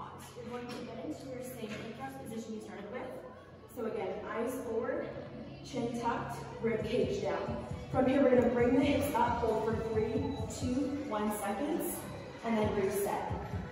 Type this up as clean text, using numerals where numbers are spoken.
hot. You're going to get into your same hip thrust position you started with. So again, eyes forward, chin tucked, rib cage down. From here, we're gonna bring the hips up, hold for 3, 2, 1 seconds, and then reset.